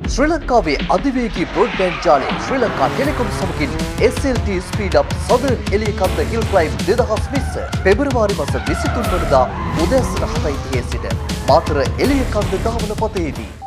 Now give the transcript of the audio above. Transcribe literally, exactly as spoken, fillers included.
ශ්‍රී ලංකාවේ අධිවේගී බ්‍රෝඩ්බෑන්ඩ් ජාලය ශ්‍රී ලංකා ටෙලිකොම් සමගින් S L T Speed Up Southern Eliyakanda Hill Climb දෙදහස් විස්ස පෙබරවාරි මාස විසිතුන් වනදා උදෑසන හතයි තිහේ සිට මාතර එලියකන්ද දහවන පතේදී